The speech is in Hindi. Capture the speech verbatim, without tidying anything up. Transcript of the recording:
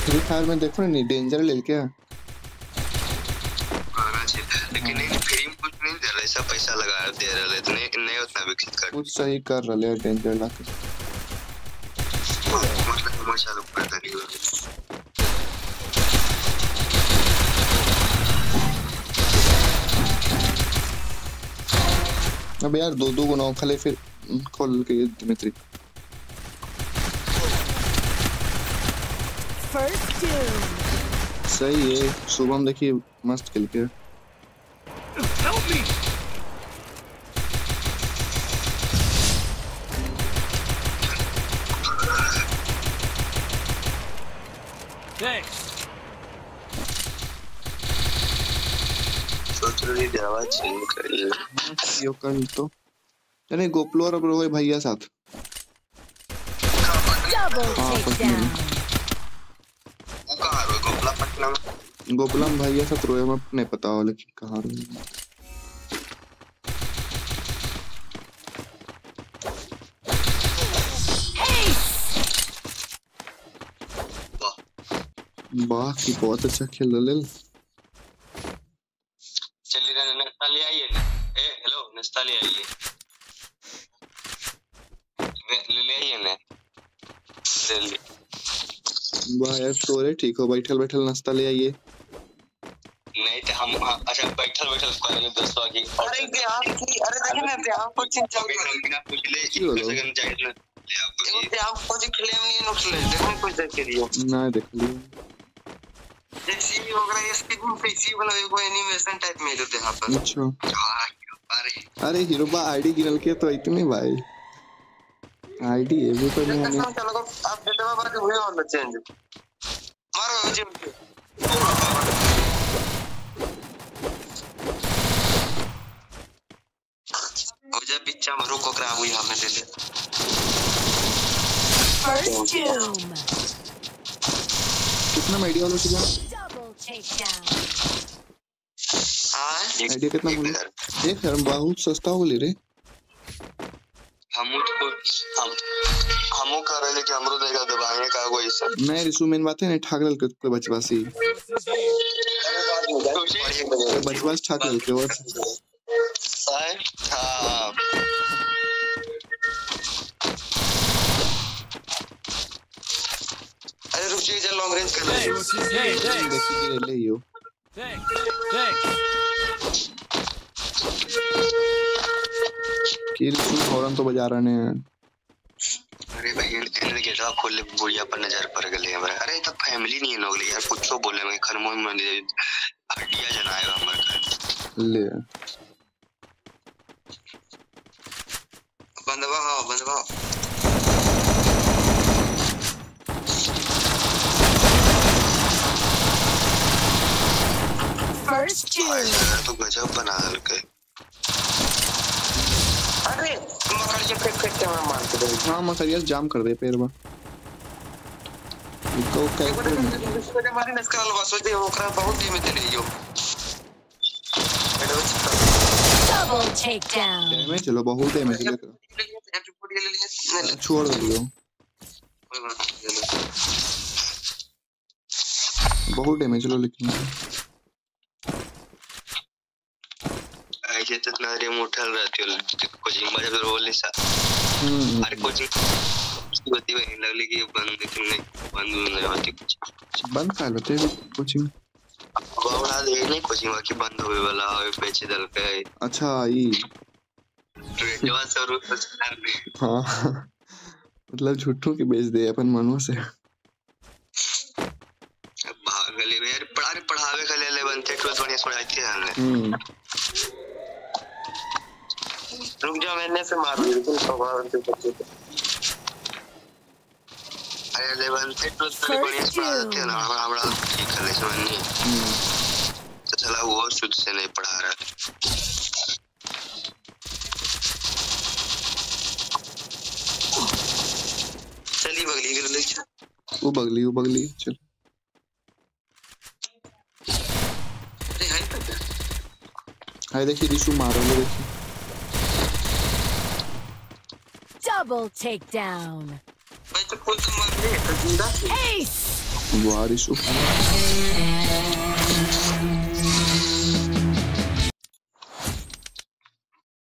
फ्री फायर में देखो नहीं डेंजर ले क्या लेकिन नहीं फ्री में कुछ नहीं दे रहा ऐसा पैसा लगा दे रहा है नहीं नहीं उतना विकसित कर कुछ सही कर रहा है डेंजर लाके मतलब माशाल्लाह करता नहीं अब यार दो दो गुना खाले फिर खोल के दिमित्री सही है शुभम देखिए मस्त खेल के यो कर तो यानी गोपलो और रोए भैया साथ गोपलम भैया साथ रोए मैं नहीं पता हो लेकिन कहाँ रोए वाह की बहुत अच्छा खेल रहे चलिए नाश्ता ले आइए ना ए हेलो नाश्ता ले आइए ले ले आइए ना ले ले वाह यार तोरे ठीक हो बैठल बैठल नाश्ता ले आइए नहीं तो हम अच्छा बैठल बैठल करेंगे दोस्तों की अरे आप की अरे देखिए ना आप कुछ चिंता बिना पूछ ले एक सेकंड जाए ना ले आप कुछ क्लेम नहीं उठले देखो कुछ देख लियो ना देख लियो जैसे ही होगा ये स्पीड में फेसी वाला कोई एनिमेशन टाइप में देते हैं पर अच्छा अरे अरे हीरो बा आईडी गिनल के तो इतने भाई आईडी है भी तो नहीं हमें चलो आप डेटा बार के हुए और चेंज मारो जी हो जा पिच्चा मारो को करा हुई हमें दे दे फर्स्ट डूम कितना आईडी वाला सीधा हां आईडी कितना बोले एक यार बहुत सस्ता हो ले रे हम तो हम हमो कर रहे कि हमरो देगा दबाएंगे का कोई सब मैं रिसु मेन बात है नहीं ठाकल के कोई बचवासी बचवास ठाकल के और हां हां अरे रुक जाइए जरा लॉन्ग रेंज कर ले देखिए ले लियो किल सुन हॉर्न तो बजा रहे हैं अरे भाई इन्हें गेटवा खोल ले बुढ़िया पर नजर पड़ गई हमरा अरे तो फैमिली नहीं लोग यार कुछो बोले मैं खरमो में हड्डियां जनाएगा हमर घर ले बंदवा हां बंदवा फर्स्ट डूम तो गजब बना के अरे मकड़िया फेंक फेंक के मैं मार दे हां मकड़िया जाम कर दे पैरवा इसको कैसे इसको मारी नस्का लवा सोचे ओकरा बहुत ही में चले यो डबल टेक डाउन डैमेज चलो बहुत डैमेज लेकर छोड़ दियो बहुत डैमेज लो लेकिन ऐसे तो ना रिमोट हल रहती है कोचिंग में जब बोले सा अरे कोचिंग होती है लगली कि बंद लेकिन नहीं बंद नहीं होती कुछ बंद कर लेते कोचिंग बावड़ा दे नहीं कोचिंग बाकी बंद होवे वाला है बेच दल के अच्छा ई रेटवा सौ रुपए सरकार ने हां मतलब झूठों के बेच दे अपन मनो से भागले यार पढ़ाने पढ़ावे के ले बनते ट्वेल्थ बढ़िया पढ़ाई हमने रुक जा मैंने से मार दिया बिल्कुल स्वभाव से बच्चे अरे लेवल से ट्वेल्थ तक बढ़िया पढ़ाते हैं ना हमरा ठीक है लेकिन नहीं तो चला वो शुद्ध से नहीं पढ़ा रहा चली बगली कर ले वो बगली वो बगली चल अरे हाय तक हाय देखिए रिशु मारो ले देखिए Double takedown. भाई तो कोई तो मार ले तो जिंदा Ace. वाह रिशु